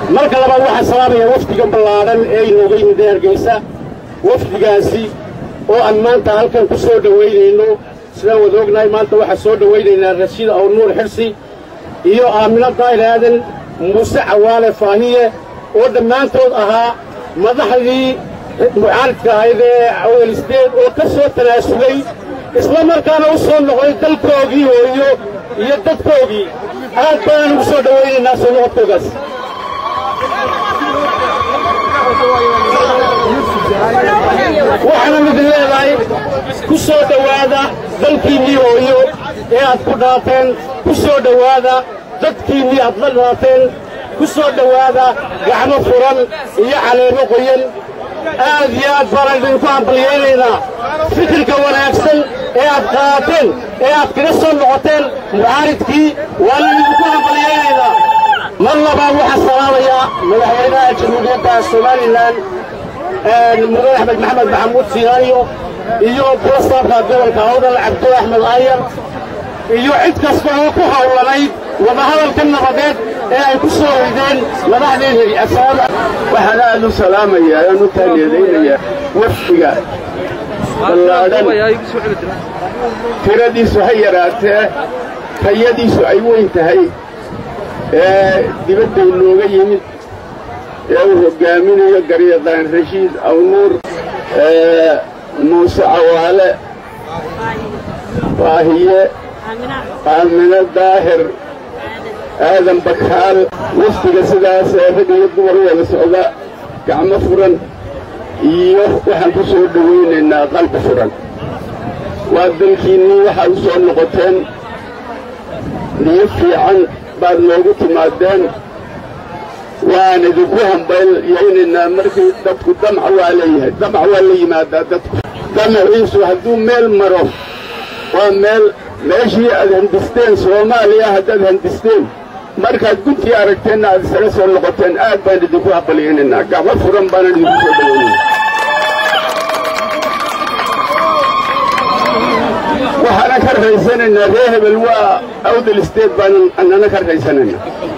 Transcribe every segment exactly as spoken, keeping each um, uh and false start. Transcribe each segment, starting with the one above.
marka labaad waxaan salaamayaa wafdiga ballaaran ee inooga yimid Hargeysa wafdigaasi oo aan maanta halkan ku soo dhaweynayno sidaan wada ognahay maanta waxaa soo dhaweynaynaa Rashiid Aw Nuur Xirsi iyo Aamina Daahir Aadan Muuse Cawaale Faahiye oo dhammaantood ahaa madaxdii mucaaradka ahayd ee awal isdeed oo ka soo tanaasulay isla markaana u soo noqday dalkoogii hooyo iyo dadkoogii aad baan ugu soo dhaweynaynaa soo noqodkoogaas waxaana mid leedahay ku soo dhowaada dalkiinnii hooyo ee aad ku dhalateen ku soo dhowaada dadkiinnii aad la dhalateen ku soo dhowaada gacmo furan iyo caleemo qoyan aad iyo aad baan idinku hambalyeelaynaa fikirka wanaagsan ee aad qaateen ee aad kaga soo noqoteen mucaaridkii waan idinku hambalyeelaynaa mar labaad waxaa salaamayaa madaxweynaha jamhuuriyadda somalilan mudane axmed maxamed maxamuud siinaanyo iyo bulasaabka gobolka awdal cabdi axmed aayar iyo cid kasta oo ku hawlanayd wadahadalka nabadeed ee ay ku soo hoydeen madaxdeedii asalaam waxaan aad u salaamayaa aan u taaniyadaynayaa wafdiga ballaadhan tiradiisu ha yaraatee tayadiisu ay weyn tahay ee dibadda inooga yimid ee uu hogaaminayo garyaqaan Rashiid Aw Nuur Muuse Cawaale Faahiye Aamina Daahir Aadan Bakaal wafdiga sidaas ee rag iyo dumar wada socda gacmo furan iyo waxaan ku soo dhaweynaynaa qalbi furan waa dalkiinnii waxaad u soo noqoteen niyo fiican baad noogu timaadeen waan idinku hambalyeelaynaa markii dadku damca waa leeyahay damca waa la yimaadaa dadku damaciisu hadduu meel maro waa meel meeshii aad handisteen Soomaaliya haddaad handisteen markaad guntii aragteenna aad isaga soo noqoteen aad baan idinku hambalyeelaynaa gacmo furan baan idinku soo dhaweynaynaa waxaana ka raysanaynaa reer hebel waa awdal isteed baan annana ka raysanaynaa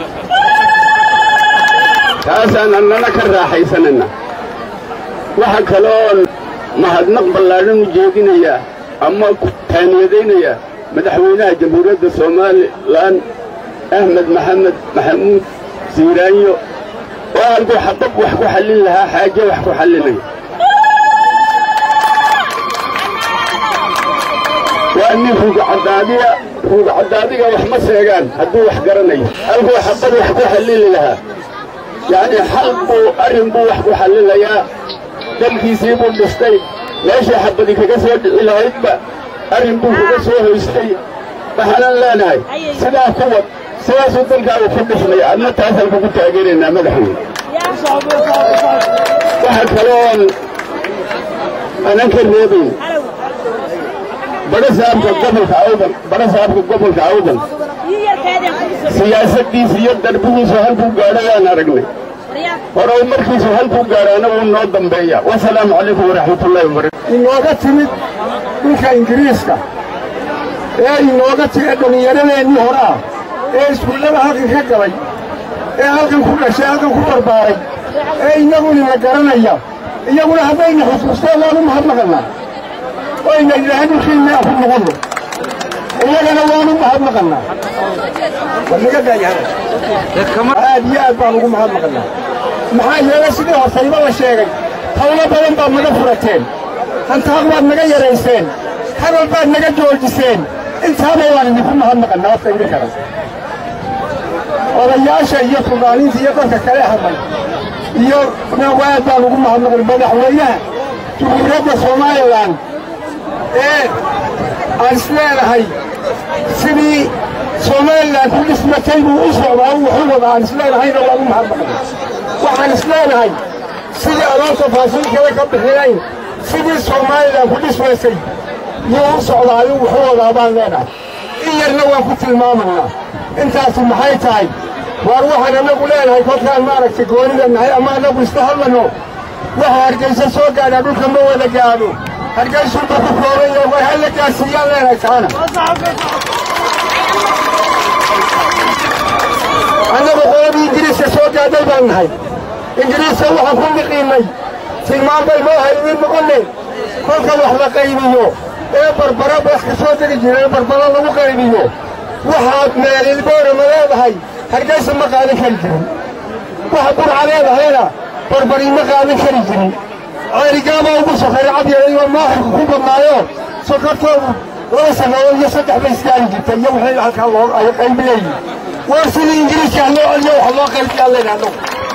taasaan annana ka raaxaysanaynaa waxa kaloon mahadnaq ballaadhan u jeedinayaa ama taaniyadaynayaa madaxweynaha jamhuuriyadda somalilan axmed maxamed maxamuud siiraanyo oo halkuu xabab wax ku xallin lahaa xaaje wax ku xallinaya waa nin ruugcadaadiya ruugcadaadiga wax ma sheegaan hadduu wax garanayo halkuu xabad wax ku xallili lahaa يعني حلب أرم بوح وحلل يا دم كيسيب المستي ليش حبدي كجسد إلى عدبة أرم بوح كجسوه يستي بحنا لا ناي سدا قوة سدا سدل كانوا فندفني أنا تأثر كنت أجرينا مدحين واحد كلام أنا كنبي بدأ سامك قبل كعودا بدأ سامك قبل كعودا سياسة دي سياسة دربه سهل بوجارة أنا رجلي ورا مركز سهل بوجارة أنا ونودم بيا والسلام عليكم ورحمة الله وبركاته. إن وقت سمت إنك إنجليزك إيه إن وقت الدنيا لنا إني هرا إيه سكول ما هذا كذا إيه هذا كل شيء هذا كل بارك إيه يقول إن كرنا إياه يقول هذا إن خصوصا لا نمهر لنا وإن إذا هذا شيء ما أفهم غلط إيه أنا وانو مهر لنا ولا كذا يعني هذه أبغى مهر لنا maxaa yeelay sidii hoosayba la sheegay hawlo badan baa naga furateen hantaad waad naga yarayseen hadal baad naga joojiseen intaaba waan idinku mahadnaqanaa wafta idin karan odayaasha iyo fuqaaniinta iyo dadka kale hadlay iyo nawaad baan ugu mahadnaqay madaxweynaha jamhuuriyadda Somaliland ee aan isleedahay sidii Somaliland ku dhismatay buu u socdaa wuxuu wadaa aan isleedahayna waa ugu mahadnaqay waxaan isleedahay sidii adoon tafaasiilkeeda ka bixinayn sidii Somaliland ku dhismaysay yuu u socdaayo wuxuu wadaa baan leenahay in yarna waan ku tilmaamaynaa intaasi maxay tahay waar waxaan anagu leenahay kolkaan maaragtay goonida nahay ama anagu iska hadlano waxa Hargeysa soo gaadha dhulka ma wada gaadho Hargeysa ku kooban yahay way hal gaarsiiyaan leenahay taana أنا بقول إنجليز صوت هذا البن هاي إنجليز هو حكومي قيمي سيمان بالمو هاي من بقولي كل كل واحد قيميه إيه بربرة بس كصوت الجيران بربرة لو قيميه واحد من البور ملاذ هاي هرجس مقالة خلجري واحد بور عليه هنا بربري مقالة خلجري رجال أبو سخر عبد الله ما خوب مايو سكرتوا وليس هو يصدق بإسرائيل جت اليوم حين على الله أي قيم لي وارسل الإنجليز يعني اليوم الله قال الله لنا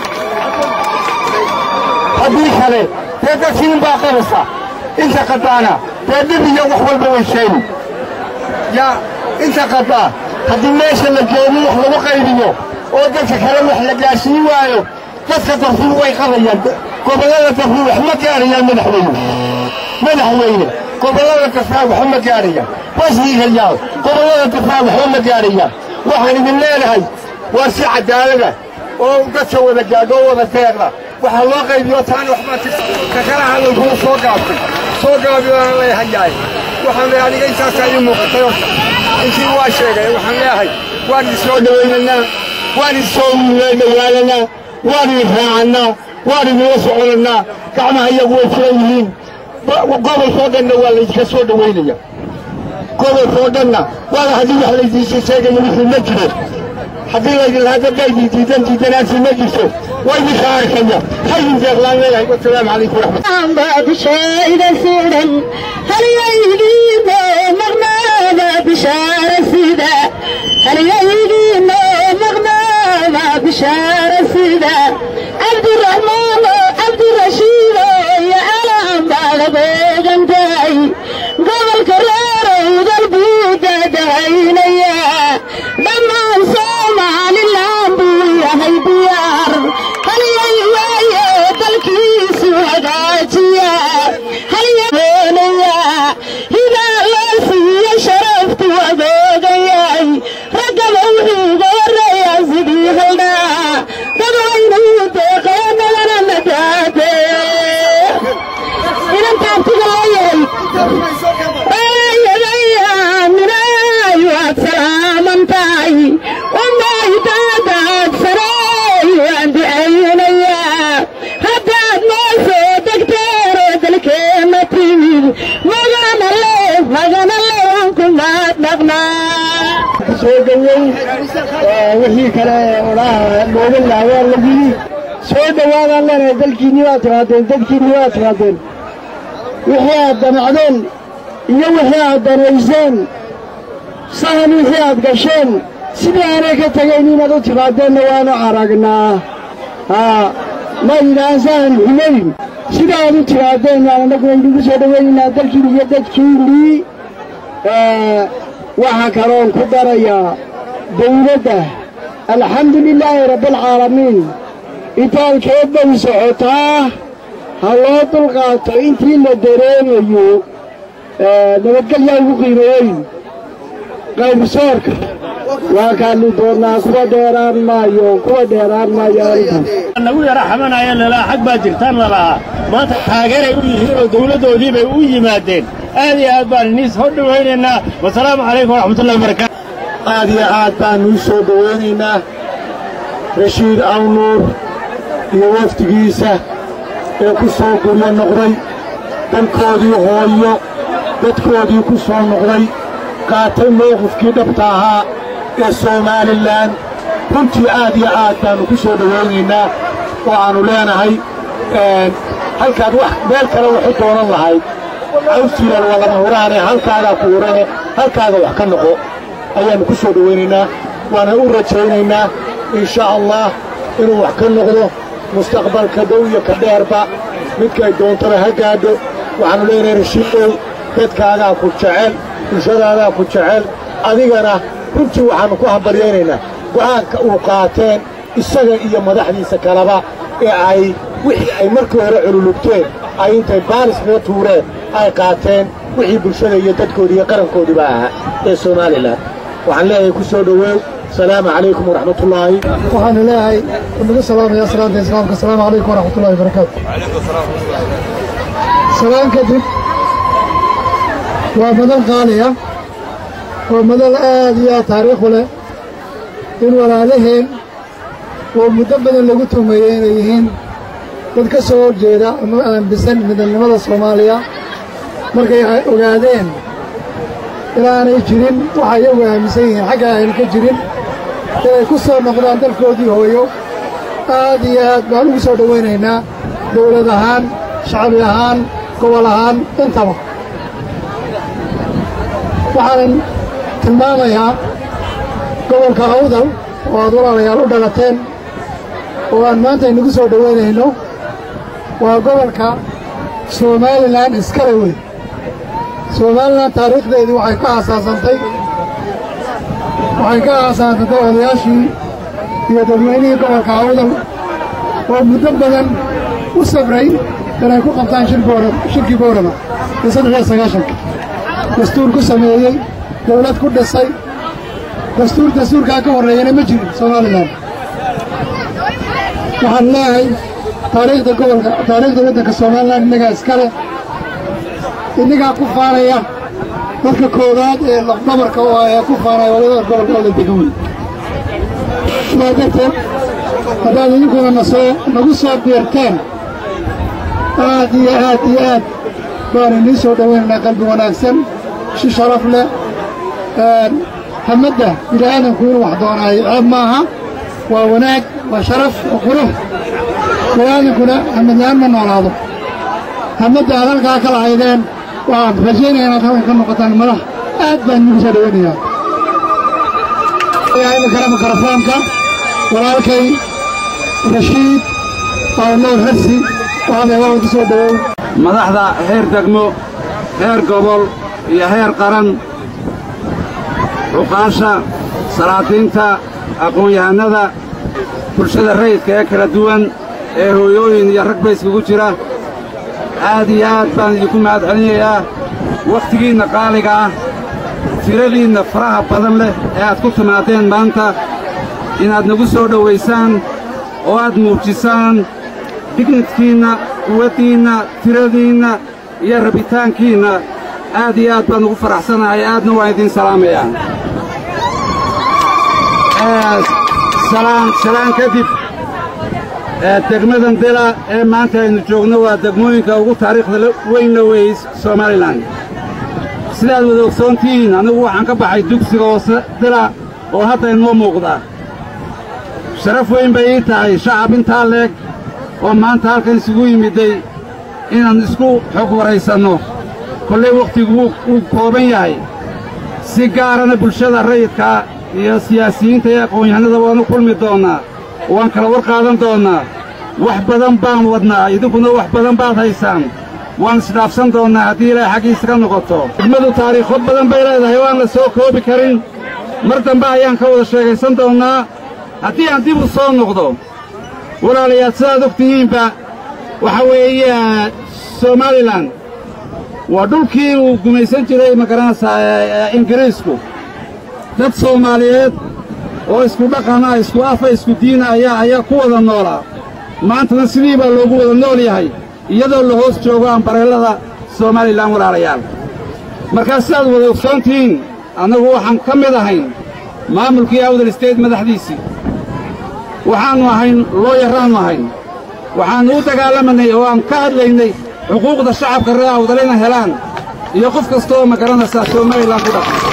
حبيك عليه هذا شيء باقي بس أنت قطعنا تبي اليوم حول بوشين يا أنت قطع هذه الناس اللي جايين يحلو قيمه وده كلام إحنا جالسين وياه بس تفهم ويقضيان قبلنا تفهم محمد ياريان من حوينه من حوينه قبلنا تفهم محمد ياريان بس هي اليوم قبلنا تفهم محمد ياريان وحنا من ليلة هاي وارسي عدالة وقصة ولا جاقو ولا تيرنا وحنا الله قيد يوتان وحما كخلع هذا الكون صوق عبد صوق عبد الله يحيي وحنا يعني قيد ساسا يموقع إنشي واشيغي وحنا هاي وارد سوى دويننا وارد سوى دوالنا وارد يفاعنا وارد يوسعنا كما هي وفيين وقبل فودنا ولا يكسر دوينيا قبل فودنا ولا حديث على يجي شيء يمشي مجلس حديث هذا جاي جدا جدا في مجلس وين خارج كذا حي زغلان لي والسلام عليكم ورحمه الله بشايد سيدا هل يجينا مغنى بشار سيدا هل يجينا مغنى بشار سيدا عبد الرحمن عبد الرشيد يا علام بالغ جنتاي قبل كرار وقلبي داينيا دمان صومال اللامبو يا هي ديار هل يا بالكيس وهداتيا هل يا إذا لاسي شرفت وباقياي رقم وحي غير يا زدي غلنا تدعيني تقينا لنا مدادي إذا انت عبتغايي بايا بايا من أيوة سلام انتاي وما يتادات سراي وعندي عينيا هداد ما صوتك تارد الكلمة مغانا الليل مغانا الليل وانكم ما تنغنا soo dhaweey wixii kale walaha looga laawaa la yiri soo dhawaadaan leenahay dalkiinii waa timaadeen dadkiinii waa timaadeen wixii aad damacdeen iyo wixii aad danayseen sahan wixii aad gasheen sidii aanay ka tagayn inaad u timaadeenna waanu aragnaa haa ma yidhahaan sahan xumayn sida aad u timaadeen waan annagu idinku soo dhaweynaynaa dalkiin iyo dadkiinii waxaa kaloon ku darayaa dawladda alxamdu lilaahi rabbialcaalamiin itaalkeed bay socotaa ha loo dulqaato intii la dareemayo nabadgelyaa ugu qiimo weyn qaybsoorka waa kaali doonnaa kuwa dheeraan maayo kuwa dheeraan maayo nagu yara xamanaya lalaa xag baa jirtaan lalahaa maanta taageeray u yihiin oo dawladdoodii bay u yimaadeen aad iyo aad baan iniis hor dhawaynaynaa wasalaamu calaykum waraxmatullahi wabarakaatu aad iyo aad baan uu soo dhawaynaynaa rashiid awnuur iyo wafdigiisa ee ku soo guryo noqday dalkoodii hooyo dadkoodii ku soo noqday qaatay mowqifkii dhabta ahaa ee somalilan runtii aad iyo aad baannu ku soo dhawaynaynaa oo aannu leenahay halkaad wax meel kale waxu doonan lahayd cawsiilan waa lama huraane halkaagaa ku hurane halkaaga wax ka noqo ayaannu ku soo dhawaynaynaa waana u rajaynaynaa in sha allah inuu wax ka noqdo mustaqbalka dhow iyo ka dheerba midkay doontaba ha gaadho waxaannu leenahay rashiidow dadkaagaa ku jecel bulshadaadaa ku jecel adigana runtii waxaannu ku hambaryaynaynaa go'aanka uu qaateen isaga iyo madaxdiisa kaleba ee ay wixii ay markii hore cululubteen ay intay baalis kaga tuureen ay qaateen wixii bulshada iyo dadkoodii iyo qarankoodiiba ahaa ee somalilan waxaan leeyahay ku soo dhoweew السلام عليكم ورحمة الله وحنا لهاي ونقول السلام يا سلام يا سلام السلام عليكم ورحمة الله وبركاته سلام كذب ومدن غالية ومدن آدية تاريخ له إن ولا لهم oo muddo badan lagu tumeeyey inay yihiin dad ka soo horjeeda ama aaminsan midnimada Soomaaliya markay ogaadeen inaanay jirin waxa iyagu aaminsan yihiin xagga aan ka jirin inay ku soo noqdaan dalkoodii hooyo aad iyo aad baan ugu soo dhawaynaynaa dowlad ahaan shacbi ahaan gobol ahaan intaba waxaan tilmaamayaa gobolka Awdal oo aad walaalayaal u dhalateen oo aan maanta inagu soo dhawaynayno waa gobolka Somaliland iskale weyn Somaliland taariikhdeedu waxay ka aasaasantay waxay ka aasaasantay odayaashii iyo dadweynihii gobolka Awdal oo muddo badan u sabray inay ku qabtaan shirkii Boorama ee saddex iyo sagaashanka dastuur ku sameeyey dawlad ku dhisay dastuur dastuurkaa ka horreeyana ma jirin Somaliland waxaan leeyahay taariikhda gobolka taariikhda waddanka Somaliland innagaa iskale innagaa ku faanaya dadka koowaad ee lafdhabarka u ah ee ku faanaya walada gobolka Awdal degan sidaa darteed haddaad idinkuna nasoo nagu soo biirteen aad iyo aad iyo aad baan inii soo dhawaynaynaa qalbi wanaagsan si sharaf leh hamadda bini'aadanku inuu wax doonaayo ceeb maaha waa wanaag waa sharaf waa qurux bini'aadankuna hamadlaan ma noolaado hamadda aad halkaa ka lahaydeen waxaan rajaynaya inaad halkan ka noqotaan madax aad baan inugu soo dhawaynayaa iminkana mikrofoonka walaalkay rashiid awnoor harsi waxaad eewaanku soo dhawow madaxda heer degmo heer gobol iyo heer qaran cuqaasha salaadiinta aqoon-yahanada bulshada rayidka ee kala duwan ee hooyooyin iyo rag ba iskugu jira aad iyo aad baan idinku mahad celinayaa wakhtigiinna qaaliga ah tiradiinna faraha badan leh ee aad ku timaadeen maanta inaad nagu soo dhowaysaan oo aad muujisaan dignidkiinna quwaddiinna tiradiinna iyo rabitaankiinna aad iyo aad baan ugu faraxsanahay aadna waan idiin salaamayaa salaan kadib degmadan dela ee maanta aynu joogno waa degmooyinka ugu taariikhda weynna weeye Somaliland sidaad wada ogsoontihiin anigu waxaan ka baxay dugsiga hoose dela oo hadda inoo muuqda sharaf weyn bay ii tahay shacab intaa leeg oo maanta halkan isugu yimiday inaan isku xog waraysanno kolley wakhtigu wuu kooban yahay si gaarana bulshada rayidka iyo siyaasiyiinta iyo aqoon-yahanada waanu kulmi doonnaa waan kala war qaadan doonnaa wax badan baan wadnaa idinkuna wax badan baad haysaan waan isdhaafsan doonnaa haddii ilaahay xaggiisa ka noqoto degmadu taariikho badan bay leedahay waan la soo koobi karin mar dambe ayaan ka wada sheegaysan doonnaa haddii aan dib u soo noqdo walaalayaal sidaad og tihiinba waxa weeye Somaliland waa dhulkii uu gumaysan jiray magaranaysaa Ingiriisku dad Soomaaliyeed oo isku dhaqana isku afa isku diina ayaa ayaa ku wada noolaa maantana sidii baa loogu wada nool yahay iyadoo la hoos joogo ambareelada Somaliland walaalayaal markaas sidaad wada ogsoontihiin annagu waxaan ka mid ahayn maamulkii Awdal State madaxdiisii waxaannu ahayn looyaraannu ahayn waxaannu u dagaalamanay oo aan ka hadlaynay xuquuqda shacabka reer Awdal inay helaan iyo qof kasta oo magaranaysaa Somaliland ku dhaqan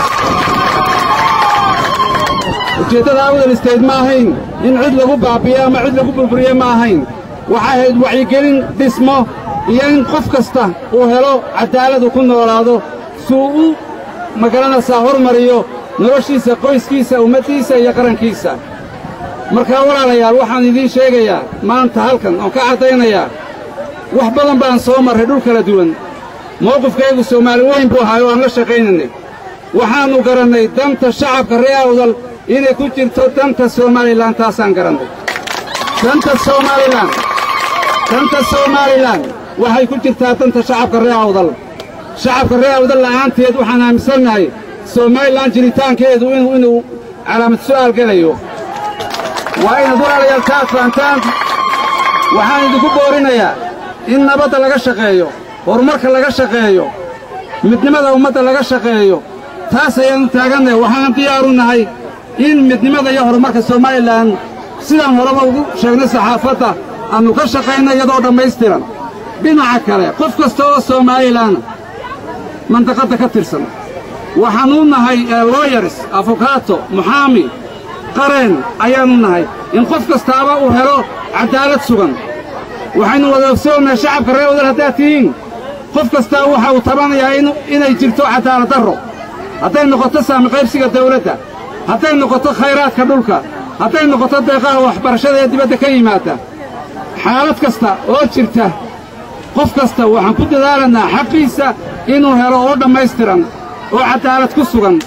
ujeeddada Awdal State ma ahayn in cid lagu baabiyo ama cid lagu burburiyo ma ahayn waxay ahayd wacyigelin dhismo iyo in qof kasta uu helo cadaaladu ku noolaado suu u magaranaysaa hormariyo noloshiisa qoyskiisa ummaddiisa iyo qarankiisa markaa walaalayaal waxaan idiin sheegayaa maanta halkan oon ka caddaynayaa wax badan baan soo marray dhul kala duwan mowqifkaygu Soomaali weyn buu ahaa oo aan la shaqaynaynay waxaannu garannay danta shacabka reer Awdal inay ku jirto danta Somaliland taasaan garannay danta Somaliland danta Somaliland waxay ku jirtaa danta shacabka reer Awdal shacabka reer Awdal la'aanteed waxaan aaminsannahay Somaliland jiritaankeedu inuu inuu calaamad su'aal gelayo waa inaad walaalayaal taas fahantaan waxaan idinku boorinayaa in nabadda laga shaqeeyo horumarka laga shaqeeyo midnimada ummadda laga shaqeeyo taas ayaannu taagannahay waxaan diyaaru nahay in midnimada iyo horumarka Somaliland sidaan horeba ugu sheegnay saxaafadda aannu ka shaqayna iyadoo dhammaystiran dhinaca kale qof kasta oo Somaliland mandaqadda ka tirsan waxaannu nahay lawyers avocado muxaami qareen ayaannu nahay in qof kastaaba uu helo cadaalad sugan waxaynu wada ogsoonnaa shacabka reer Awdal haddaad tihiin qof kastaa waxa uu tabanayaa inay jirto cadaalad darro hadday noqoto saami qaybsiga dawladda hadday noqoto khayraadka dhulka hadday noqoto deeqaha waxbarashada ee dibadda ka yimaada xaalad kasta oo jirta qof kasta waxaan ku dadaalanaa xaqiisa inuu helo oo dhammaystiran oo cadaalad ku sugan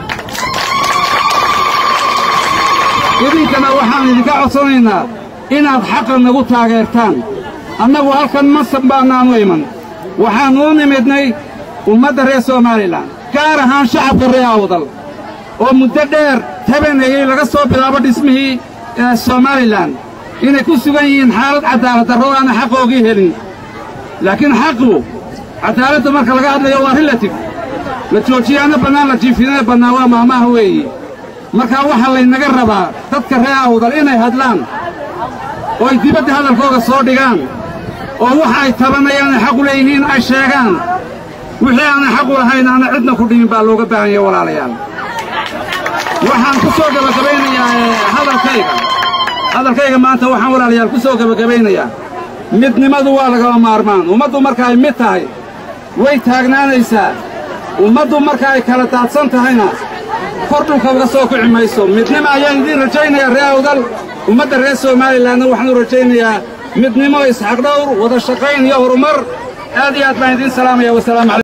idinkana waxaan idinka codsanaynaa inaad xaqa nagu taageertaan annagu halkan masab baannaanu iman waxaannu u nimidnay ummadda reer Somaliland gaar ahaan shacabka reer Awdal oo muddo dheer tabanayay laga soo bilaabo dhismihii Somaliland inay ku sugan yihiin xaalad cadaalad darro aan xaqoogii helin laakiin xaqu cadaaladda marka laga hadlayo waa relative la joojiyaana bannaan la jiifinaana bannaan waa maamaha weeye markaa waxaa laynaga rabaa dadka reer Awdal inay hadlaan oo ay dibadda hadalkooga soo dhigaan oo waxa ay tabanayaan ay xaq u leeyihiin ay sheegaan wixii aanay xaq u lahayn aana cidna ku dhimin baa looga baahan yahay walaalayaal waxaan ku soo gabagabaynayaa hadalkayga hadalkayga maanta waxaan walaalayaal ku soo gabagabaynayaa midnimadu waa lagama maarmaan ummaddu marka ay mid tahay way taagnaanaysaa ummaddu marka ay kala daadsan tahayna kor dhulka uga soo kici mayso midnimo ayaan idiin rajaynayaa reer Awdal ummadda reer Somalilandna waxaan u rajaynayaa midnimo isxaq dhowr wada shaqayn iyo horumar aad iyo aad baan idiin salaamayaa wasalaam